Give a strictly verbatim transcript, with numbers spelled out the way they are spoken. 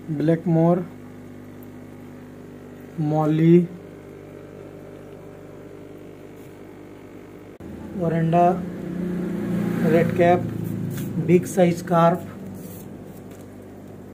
Blackmore, Molly, Orenda, red cap, big size carp,